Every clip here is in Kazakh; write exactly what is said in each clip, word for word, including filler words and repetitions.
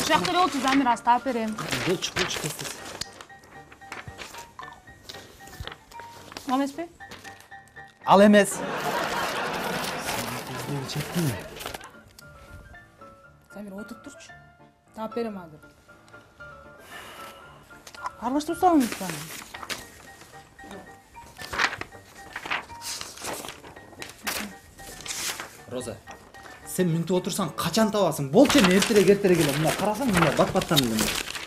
жакта эле отур, Замир, аз таап берем. Болчу, болчу, тез тез. Ал эмеспи? Ал эмес. Четтиң. Замир, отуруп турчу. Таап берем азыр. Аралаштырып салыңыз баны. Роза, сен мүнтүп отурсаң качан табасың? Болчу, эми эртерээк эртерээк эле. Мына карасаң, мына бат-баттан эле.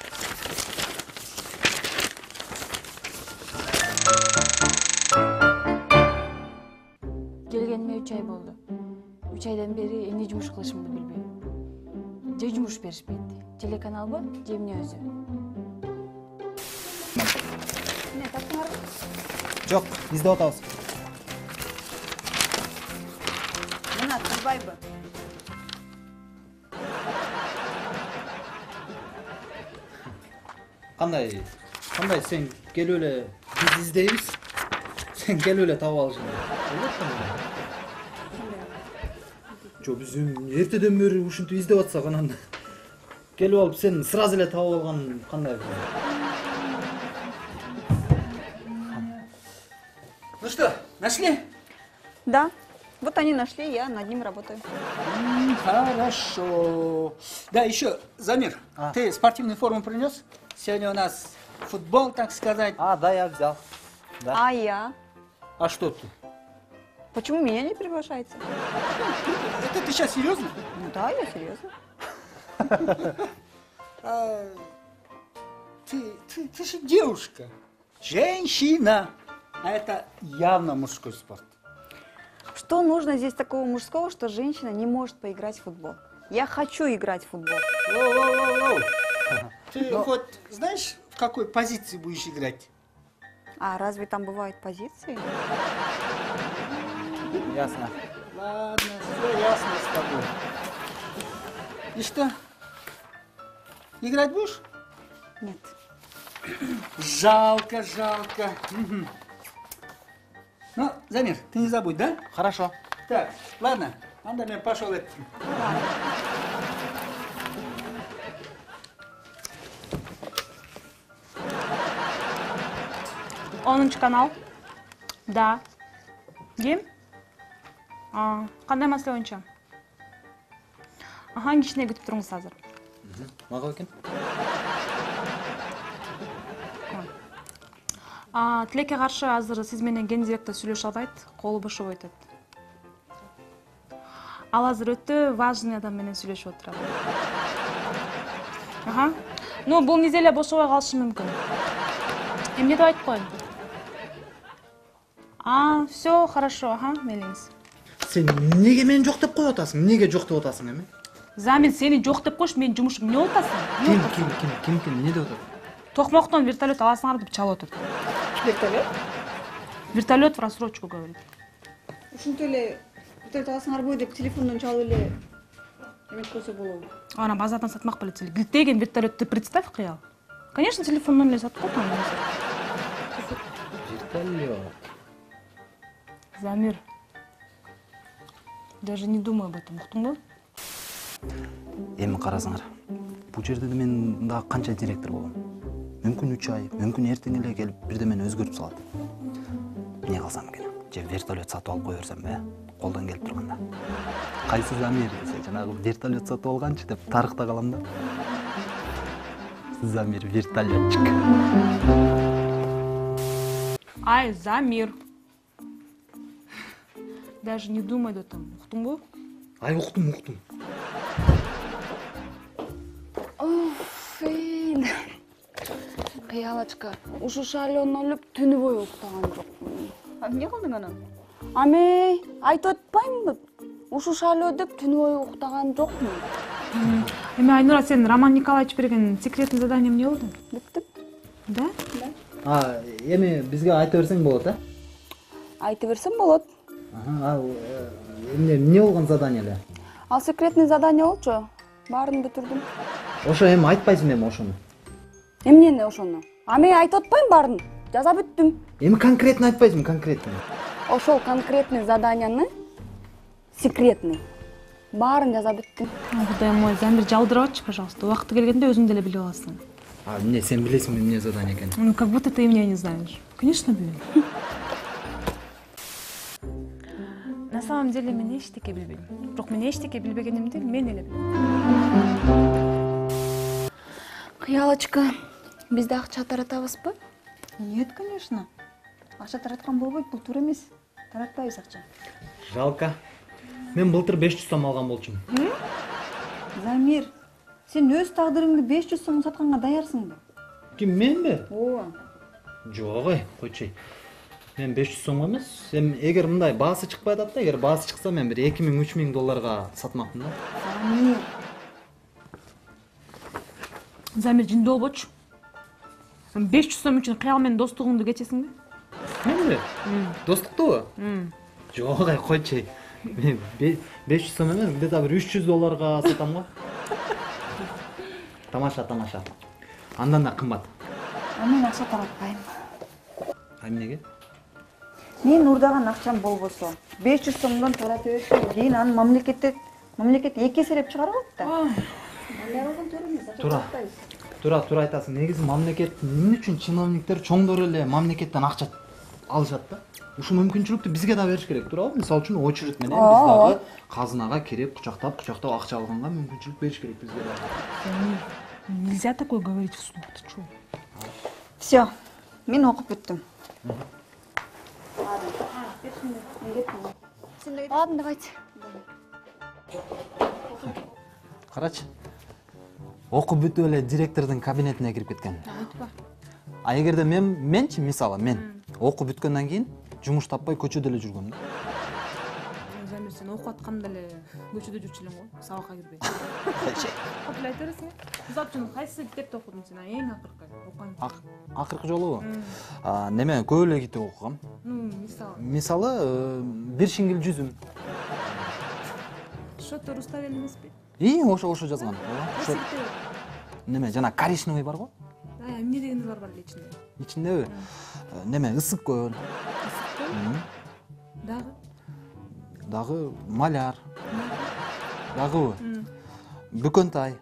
Келгениме үч ай болду. үч айдан бери эмне жумуш кылышымды билбейм. Же жумуш беришпейт. Телеканалбы, же эмне өзү? Эмне таптыңарбы? Жок, издеп атабыз. Мына турбайбы? Кандай? Кандай сен келип эле биз издейбиз. Сен келип эле таап алышың. Жок, биз эртеден бери ушинтип издеп атсак, анан келип алып сен сразу эле таап алган кандай? Ну что, нашли? Да. Вот они нашли, я над ним работаю. М, Хорошо. Да, еще, Замир, А. ты спортивную форму принес? Сегодня у нас футбол, так сказать. А, да, я взял. Да. А я? А что ты? Почему меня не приглашаете? Это ты сейчас серьезно? Ну да, я серьезно. А, ты, ты, ты же девушка, женщина. А это явно мужской спорт. Что нужно здесь такого мужского, что женщина не может поиграть в футбол? Я хочу играть в футбол. Воу-воу-воу-воу. Ты хоть знаешь, в какой позиции будешь играть? А разве там бывают позиции? Ясно. Ладно, все ясно с тобой. И что? Играть будешь? Нет. Жалко, жалко. Мгм. Ну, Замир, ты не забудь, да? Хорошо. Так, ладно, анда мен пошел это. онунчу канал. Да. Ким? А, кандай маселе боюнча? Аха, кичине күтүп туруңуз азыр. Мага экен? А, Тилекке каршы азыр сиз менен гендиректор сүйлөшө албайт, колу бошобой атат. Ал азыр өтө важный адам менен сүйлөшүп отурат. Аха. Ну, бул неделя бошобой калышы мүмкүн. Эмне деп айтып коеюн? А, все, хорошо, ага, мейлиңиз. Сен неге мени жок деп коюп атасың? Неге жок деп атасың эми? Замир, сени жок деп коюш, менин жумушум эмне болуп атасың? Ким, ким, ким, ким, ким, эмне деп атат? Токмоктон вертолет аласыңар деп чалып отур. Вертолет? Вертолет в рассрочку говорит. Ушинтип эле вертолет аласыңарбы деп телефондон чалып эле эметип койсо болобу? Ана базардан сатмак белет эле. Гилтеген вертолетти представь, кыял. Конечно, телефондон эле сатып коет аны. Вертолет. Замир, даже не думай об этом, уктуңбу? Эми карасаңар. Бул жерде мен дагы канча директор болом? Мүмкүн үч ай, мүмкүн эртең эле келип бирде мени өзгөртүп салат. Эмне кылсам экен? Же вертолет сатып алып кое берсем бе? Колдон келип турганда. Кайсы Замир десе, жанагы вертолет сатып алганчы деп тарыхта калам да. Замир вертолетчик. Ай, Замир. Даже не думай об этом, уктуңбу? Ай, уктум, уктум. Оф, кыялачка. Ушу шайлоон өлүп түнү бою уктаган жокмун. А эмне кылдың анан? Ами, айтып атпаймынбы? Ушу шайлоо деп түнү бою уктаган жокмун. Эми Айнура, сен Роман Николаевич берген секретный задание эмне болду? Бүттүм. Да? А, эми бизге айта берсең болот, э? Айтып берсем болот. Ага, ал эмне эмне болгон задание эле? Ал секретный задание болчу. Баарын бүтүрдүм. Ошо эми айтпайсың эми ошону. Эмнени ошону? Ами айтып атпаймын баарын. Жаза бүттүм. Эми конкретно айтпайсың, конкретно. Ошол конкретный заданияны секретный Баарын жаза бүттүм. Кудайым ой, Замир жалдырабатчы, пожалуйста. Убакыты келгенде өзүң деле билип аласың. А эмне, сен билесиңби эмне задание экенин? Ну, как будто ты меня не знаешь. Конечно, билем. На самом деле мен эчтеке билбейм. Бирок мен эчтеке билбегенимди мен эле билем. Кыялочка, бизде акча таратабызбы? Нет, конечно. Акча тараткан болбойт, бул туура эмес. Таратпайбыз акча. Жалко. Мен былтыр беш жүз сом алган болчумун. Замир, сен өз тагдырыңды беш жүз сом сатканга даярсыңбы? Ким, менби? Ооба. Жок ой, койчу. Мен беш жүз сомго эмес. Эми эгер мындай баасы чыкпай атат да, эгер баасы чыкса мен бир эки миң үч миң долларга сатмакмын да. Замир, Замир жиндүү болбочу. беш жүз сом үчүн кыял менен достугуңду кечесиңби? Менби? Достуктубу? Жок ой, койчу. Мен беш жүз сом эмес, где-то бир үч жүз долларга сатам го. Тамаша, тамаша. Андан да кымбат. а мен акча таратпайм. А эмнеге? Мен урдаган акчам болбосо, беш жүз сомдон таратып өтүп, кийин аны мамлекетте мамлекет эки эселеп чыгарып атты. Андай болгон туура эмес, акча Туура. таратпайбыз. Туура, туура айтасың. Негизи мамлекет эмне үчүн чиновниктер чоңдор эле мамлекеттен акча алышат да? Ушул мүмкүнчүлүктү бизге да бериш керек, туурабы? Мисалы үчүн очередь менен биз дагы казынага кирип, кучактап, кучактап акча алганга мүмкүнчүлүк бериш керек бизге дагы. Нельзя такое говорить вслух, ты чё? Все, мен окуп бүттүм. Ладно, давайте. Карачы. Окуп бүтүп эле директордун кабинетине кирип кеткен. А эгерде мен менчи, мисалы, мен окуп бүткөндөн кийин жумуш таппай көчөдө эле жүргөм да. Замир, сен окуп атканда эле көчөдө жүрчү элең го, сабакка кирбей. Кап эле айта бересиң. Мисалы үчүн кайсы китепти окудуң сен? Эң акыркы окуган. Акыркы жолу неме көп эле китеп окугам. Ну, мисалы. Мисалы, бир шиңгил жүзүм. Что-то Руставель эмеспи? И ошо ошо жазган. Кайсы китеп? Неме жана коричневый бар го? А, эмне дегенди бар бар эле ичинде? Ичиндеби? Неме ысык көл. Дагы? Дагы маляр. Дагыбы? Бөкөнтай.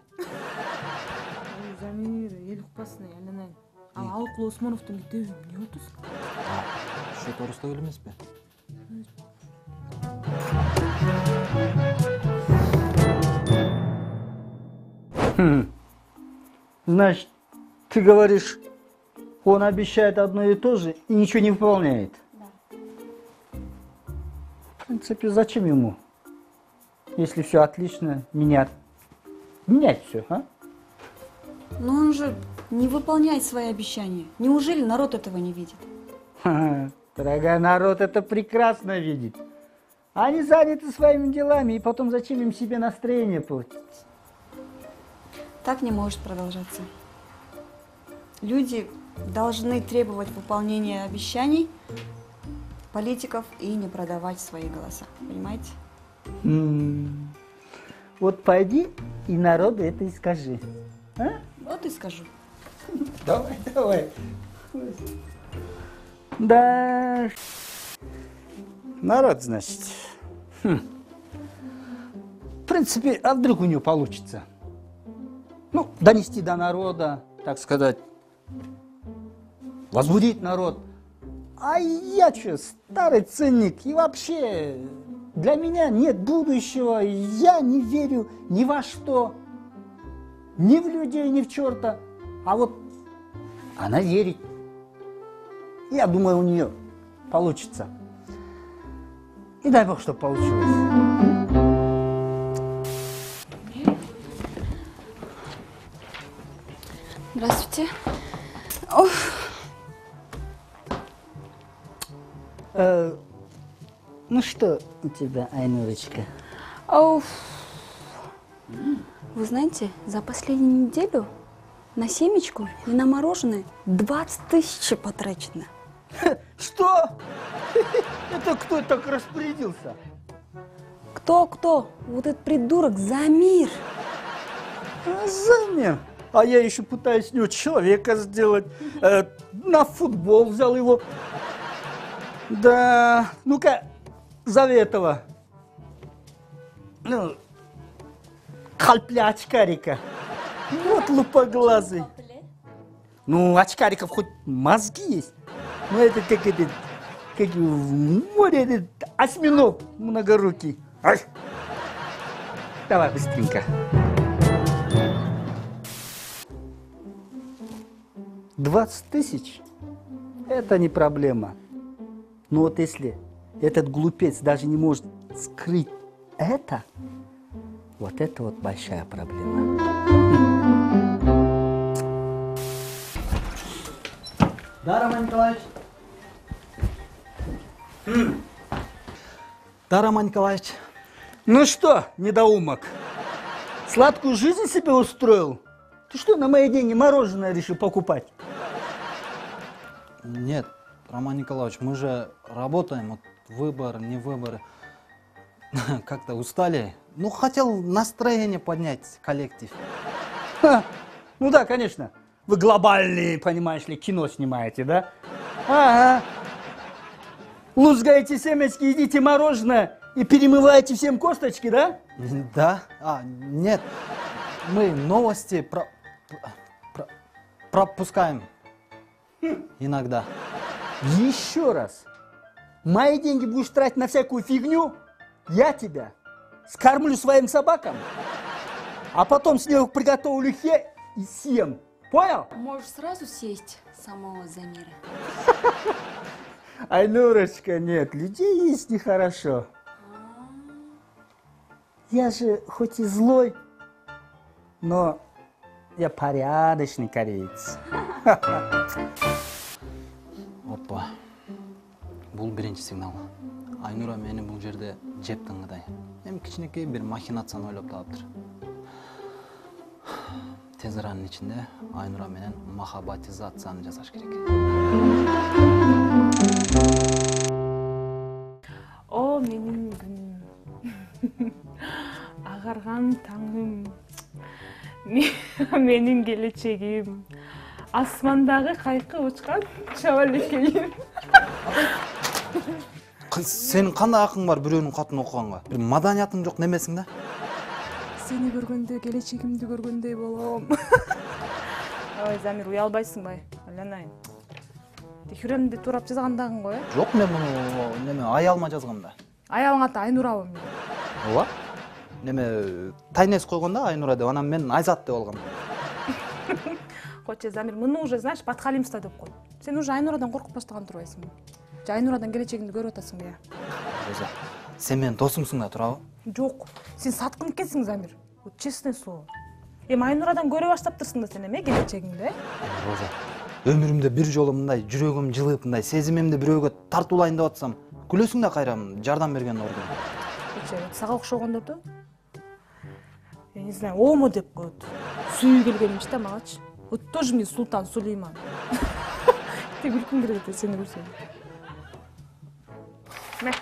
Замир, эл укпасын, айланайын. А Алыкул Осмоновдун китеби эмне отуз? Ошо тоорусунда эле эмеспи? Значит, ты говоришь, он обещает одно и то же и ничего не выполняет? Да. В принципе, зачем ему, если все отлично, менять? Менять все, а? Но он же не выполняет свои обещания. Неужели народ этого не видит? Ха-ха, дорогая, народ это прекрасно видит. Они заняты своими делами, и потом зачем им себе настроение портить? Так не может продолжаться. Люди должны требовать выполнения обещаний политиков и не продавать свои голоса. Понимаете? М-м. Вот пойди и народу это и скажи. А? Вот и скажу. Давай, давай. Да. Народ, значит. Хм. В принципе, а вдруг у него получится? Ну, донести до народа, так сказать, возбудить народ. А я что, старый ценник, и вообще для меня нет будущего, я не верю ни во что, ни в людей, ни в черта. А вот она верит. Я думаю, у нее получится. И дай бог, чтобы получилось. Здравствуйте. Ох. Э, ну что у тебя, Айнурочка? Оу. Вы знаете, за последнюю неделю на семечку и на мороженое двадцать тысяч потрачено. Что? Это кто так распорядился? Кто-кто? Вот этот придурок Замир. А, Замир. А я еще пытаюсь с него человека сделать. Э, на футбол взял его. Да, ну-ка, зови этого. Ну, Кальпли очкарика. Вот лупоглазый. Ну, очкариков хоть мозги есть. Ну, это как это, как в море этот осьминог многорукий. Ай. Давай быстренько. двадцать тысяч – это не проблема. Но вот если этот глупец даже не может скрыть это, вот это вот большая проблема. Да, Роман Николаевич? Да, Роман Николаевич? Ну что, недоумок, сладкую жизнь себе устроил? Ты что, на мои деньги мороженое решил покупать? Нет, Роман Николаевич, мы же работаем, вот выбор, не выбор. Как-то устали. Ну, хотел настроение поднять, коллектив. Ха, ну да, конечно. Вы глобальные, понимаешь ли, кино снимаете, да? Ага. Лузгаете семечки, едите мороженое и перемываете всем косточки, да? Да? А, нет. Мы новости про... про- пропускаем. Иногда. Еще раз. Мои деньги будешь тратить на всякую фигню, я тебя скормлю своим собакам, а потом с него приготовлю хе и съем. Понял? Можешь сразу сесть самого Замира. Айнурочка, нет, людей есть нехорошо. Я же хоть и злой, но я порядочный кореец. Опа. Бул биринчи сигнал. Айнура мени бул жерде жеп тыңгыдай. Эми кичинекей бир махинацияны ойлоп таптыр. Тез аранын ичинде Айнура менен махабатизацияны жасаш керек. О, менин күнүм. Агарган таңым. Менин келечегим. Асмандагы кайкы учкан чабалекейим. Сенин кандай акың бар бирөөнүн катын окуганга? Бир маданиятың жок немесиң да? Сени көргөндө келечегимди көргөндөй болом. Ой, Замир, уялбайсыңбы? Айланайын. Текүремди турап жазгандагың го, э? Жок, мен муну неме аялыма жазгам да. Аялың аты Айнурабы мен? Ооба. Неме тайнес койгондо Айнура деп, анан мен Айзат деп алгам. Койчу, Замир, муну уже, знаешь, подхалимство деп кой. Сен уже Айнурадан коркуп баштаган турбайсыңбы? Же Айнурадан келечегиңди көрүп атасыңбы, я? Роза, сен менин досумсуң да, турабы? Жок, сен саткын экенсиң, Замир. Вот честное слово. Эми Айнурадан көрө баштаптырсың да сен эме келечегиңди, э? Роза, өмүрүмдө бир жолу мындай жүрөгүм жылып, мындай сезимимди бирөөгө тартуулайын деп атсам, күлөсүң да кайра жардам берген ордун. Кече, сага окшогондорду, я не знаю, омо деп коет. Сүйүү келгенmiş да магачы. Вот тоже мне Султан Сулейман. Ты күлкүң келет экен сени көрсөм. Мә.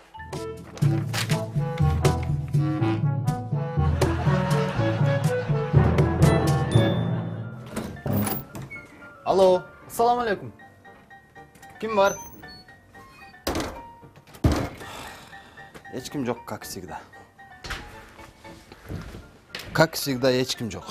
Алло, ассаламу алейкум. Ким бар? Эч ким жок, как всегда. Как всегда, эч ким жок.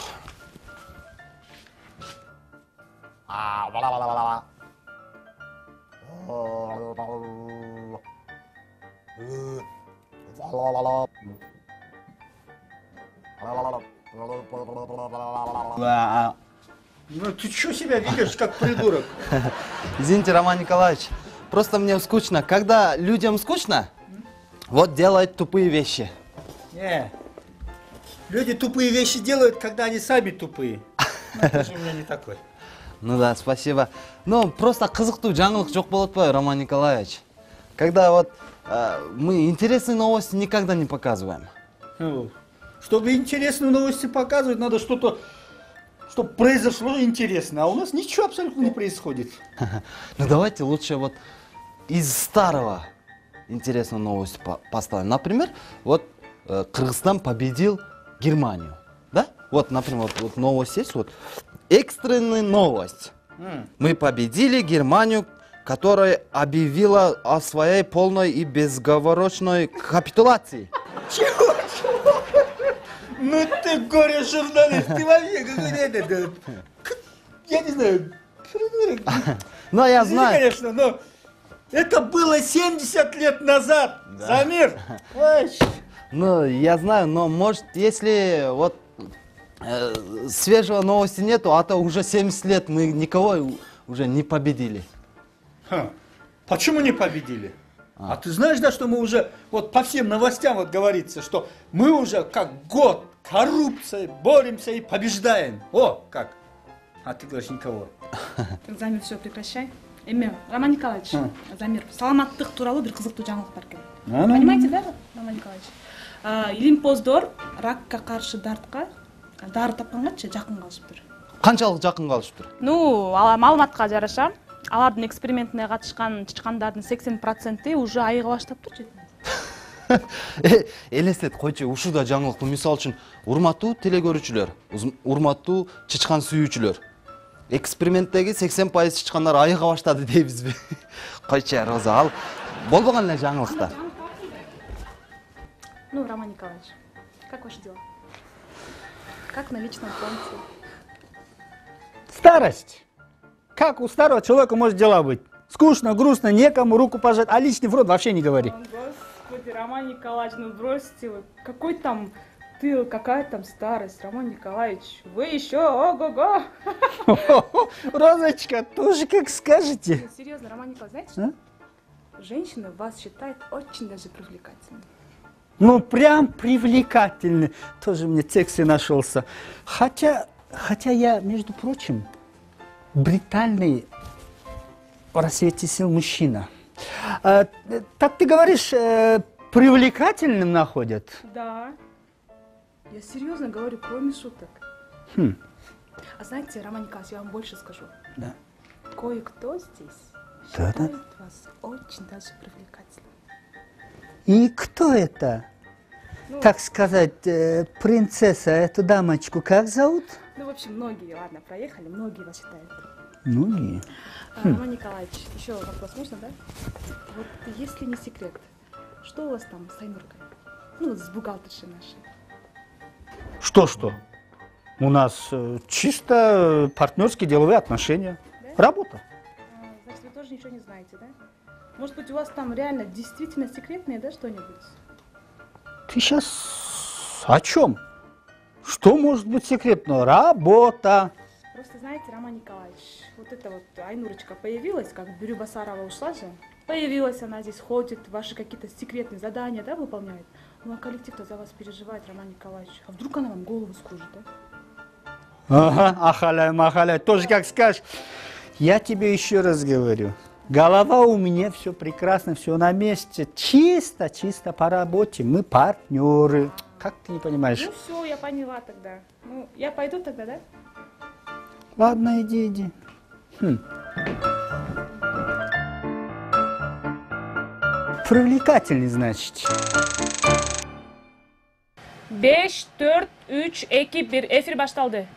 Ну ты что себя ведешь, как придурок? Извините, Роман Николаевич, просто мне скучно. Когда людям скучно, вот делают тупые вещи. Не, люди тупые вещи делают, когда они сами тупые. Ну, ты же у меня не такой. Ну да, спасибо. Ну, просто кызыктуу жаңылык жок болот атпайбы, Роман Николаевич? Когда вот э, мы интересные новости никогда не показываем. Ну, чтобы интересные новости показывать, надо что-то, чтобы произошло интересное. А у нас ничего абсолютно не происходит. Ну давайте лучше вот из старого интересную новость по поставим. Например, вот э, Кыргызстан победил Германию. Да? Вот, например, вот, вот новость есть, вот экстренная новость. Mm. Мы победили Германию, которая объявила о своей полной и безоговорочной капитуляции. Чего? Чего? Ну ты горе-журналист, ты вообще какой-то... Я не знаю, придурок. Ну, я Извини, знаю. конечно, но это было семьдесят лет назад, Замир. Ой. Ну, я знаю, но может, если вот э, свежего новости нету, а то уже семьдесят лет мы никого уже не победили. Ха. Почему не победили? А. а ты знаешь, да, что мы уже, вот по всем новостям вот говорится, что мы уже как год коррупцией боремся и побеждаем. О, как? А ты говоришь, никого. Замир, все, прекращай. Эме, Роман Николаевич, Замир, саламаттык тууралуу бир кызыктуу жаңылык бар экен. Понимаете, да, Роман Николаевич? Илимпоздор ракка каршы дартка дары тапкангачы жакын калышыптыр. Канчалык жакын калышыптыр? Ну, маалыматка жараша, алардын экспериментине катышкан чычкандардын сексен проценти уже айыга баштаптыр. Элестет койчу, ушуда жаңылыктуу. Мисалы үчүн, урматтуу телекөрүүчүлөр, урматтуу чычкан сүйүүчүлөр. Эксперименттеги сексен пайыз чычкандар айыга баштады дейбизби? Койчу, Роза, ал болбогон эле жаңылыктар. Ну, Роман Николаевич, как ваши дела? Как на личном фронте? Старость. Как у старого человека может дела быть? Скучно, грустно, некому руку пожать, а личный фронт вообще не говори. Господи, Роман Николаевич, ну бросьте вы. Какой там ты, какая там старость, Роман Николаевич? Вы еще ого-го. Розочка, тоже как скажете. Серьезно, Роман Николаевич, знаете что? Женщина вас считает очень даже привлекательной. Ну, прям привлекательный. Тоже мне секси нашелся. Хотя, хотя я, между прочим, брутальный в рассвете сил мужчина. А, так ты говоришь, э, привлекательным находят? Да. Я серьезно говорю, кроме шуток. Хм. А знаете, Роман Николаевич, я вам больше скажу. Да. Кое-кто здесь Да, считает да. вас очень даже привлекательным. И кто это? Ну, Так сказать, э, принцесса, эту дамочку как зовут? Ну, в общем, многие, ладно, проехали, многие вас считают. Многие. А, Роман Николаевич, еще вопрос можно, да? Вот если не секрет, что у вас там с Айнуркой? Ну, вот с бухгалтершей нашей. Что-что? У нас э, чисто партнерские деловые отношения. Да? Работа. А, значит, вы тоже ничего не знаете, да? Может быть, у вас там реально действительно секретное, да, что-нибудь? Ты сейчас о чем? Что может быть секретного? Работа. Просто знаете, Роман Николаевич, вот эта вот Айнурочка появилась, как Бюрю Басарова ушла же. Появилась она здесь, ходит, ваши какие-то секретные задания, да, выполняет. Ну, а коллектив-то за вас переживает, Роман Николаевич. А вдруг она вам голову скружит, да? Ага, ахаляй, махаляй, тоже как скажешь. Я тебе еще раз говорю. Голова у меня все прекрасно, все на месте. Чисто, чисто по работе. Мы партнеры. Как ты не понимаешь? Ну все, я поняла тогда. Ну, я пойду тогда, да? Ладно, иди, иди. Хм. Привлекательный, значит. беш, төрт, үч, эки, бир. Эфир башталды.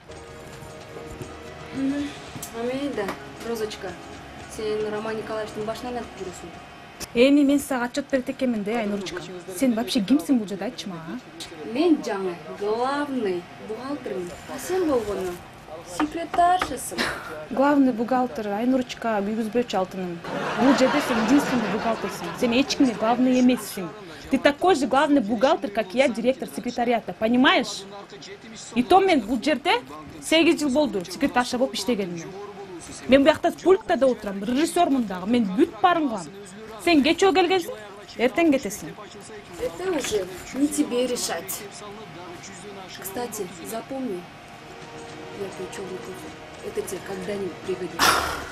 Амейда, Розочка, сен Роман Николаевичтің башынан айтып жүресің. Эми мен сага отчет берет экенмин да, Айнурочка. Сен вообще кимсиң бул жерде, айтчы мага? Мен жаңы главный бухгалтермин. А сен болгону секретаршысың. Главный бухгалтер Айнурочка Гүйгүзбөчү алтыным. Бул жерде сен единственный бухгалтерсың. Сен эч кимге главный эмессиң. Ты такой же главный бухгалтер, как я, директор секретариата, понимаешь? И то мен бул жерде сегиз жыл болду секретарша болуп иштегениме. Мен буякта пультта да отурам, режиссермун дагы, мен бүт барын кылам. Сен кечөө келгенсиң, эртең кетесиң. Это уже не тебе решать. Кстати, запомни, я пью черный кофе. Это тебе когда-нибудь пригодится.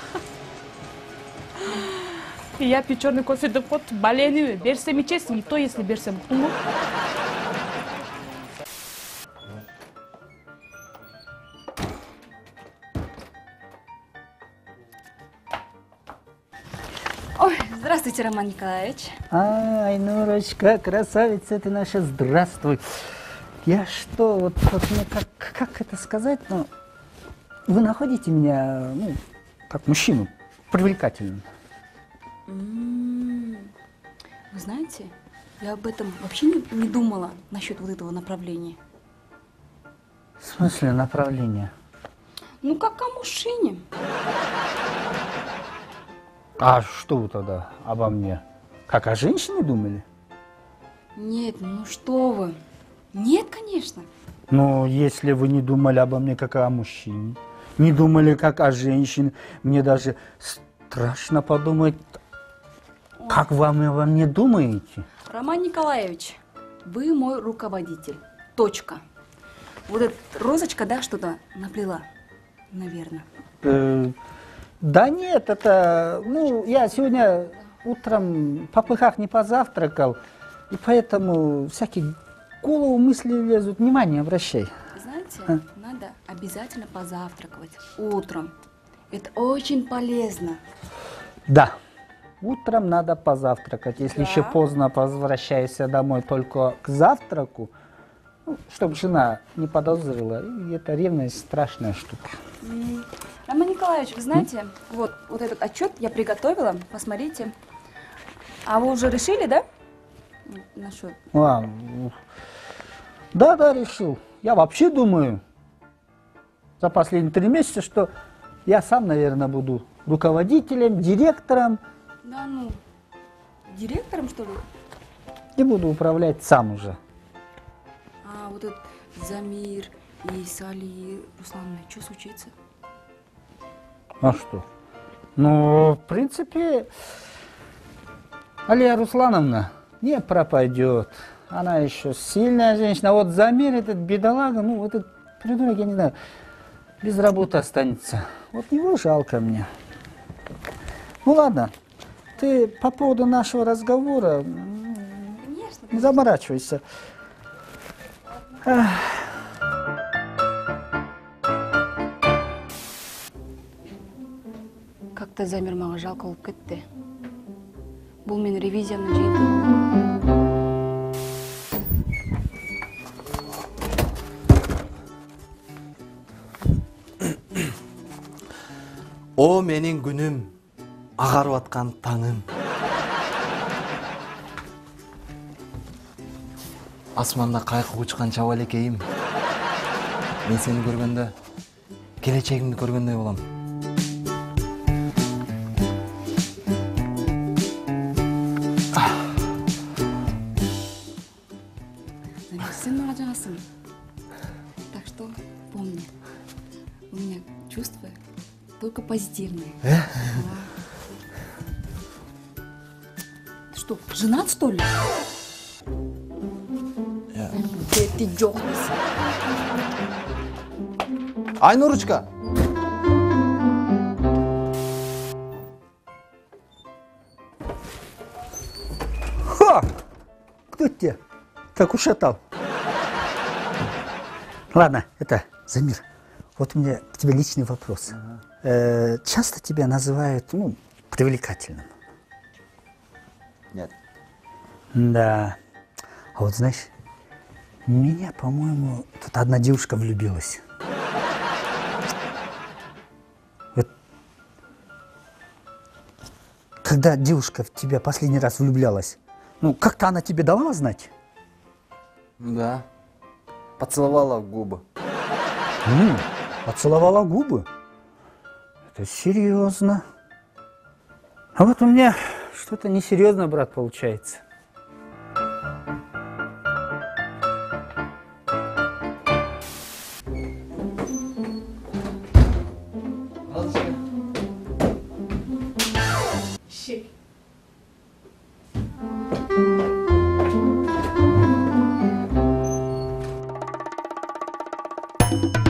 Я пью черный кофе, да вот болезнь, берсем ичесиң, и то если берсем. Ой, здравствуйте, Роман Николаевич. Ай, Нурочка, красавица ты наша, здравствуй. Я что, вот, вот мне как, как это сказать, ну, вы находите меня, ну, как мужчину, привлекательным. М-м-м. Вы знаете, я об этом вообще не, не думала насчет вот этого направления. В смысле направление? Ну, как о мужчине. А что вы тогда обо мне? Как о женщине думали? Нет, ну что вы. Нет, конечно. Ну, если вы не думали обо мне как о мужчине, не думали как о женщине, мне даже страшно подумать, как вам и обо мне думаете. Роман Николаевич, вы мой руководитель. Точка. Вот эта розочка, да, что-то наплела, наверное. Э, да нет, это, ну, я сегодня утром в попыхах не позавтракал, и поэтому всякие голову мысли лезут, внимание обращай. Знаете, А? надо обязательно позавтракать утром. Это очень полезно. Да, утром надо позавтракать. Если Да. еще поздно возвращаешься домой только к завтраку, ну, чтобы жена не подозрила, и это ревность страшная штука. М. Роман Николаевич, вы знаете, вот, вот этот отчет я приготовила, посмотрите. А вы уже решили, да? М, Насчет. А, ну, да, да, решил. Я вообще думаю за последние три месяца, что я сам, наверное, буду руководителем, директором Да ну, директором, что ли? и буду управлять сам уже. А вот этот Замир и Сали Руслановна, что случится? А что? Ну, в принципе, Алия Руслановна не пропадет. Она еще сильная женщина. А вот Замир, этот бедолага, ну, вот этот придурок, я не знаю, без работы останется. Вот его жалко мне. Ну, ладно, ты по поводу нашего разговора м, Конечно. не заморачивайся. Ах. Как-то Замир маған жалко болып кетті. Бұл мен ревизиямның жиынтығы. О менин күнүм, агарып аткан таңым. Асманда кайкы учкан чабалекейим. Мен сени көргөндө, келечегимди көргөндөй болом. Замир, сен маған жаңасың. Так что помни, у меня чувства только позитивные. Да. Ты что, женат, что ли? Ты, ты ёхнись. Айнурочка! Ха! Кто тебя так ушатал? Ладно, это, Замир, вот у меня к тебе личный вопрос. Э, часто тебя называют, ну, привлекательным? Нет. Да. А вот знаешь, в меня, по-моему, тут одна девушка влюбилась. Вот когда девушка в тебя последний раз влюблялась, ну, как-то она тебе давала знать? Да. Поцеловала в губы. М, поцеловала губы? Это серьезно. А вот у меня что-то несерьезно, брат, получается. Shit.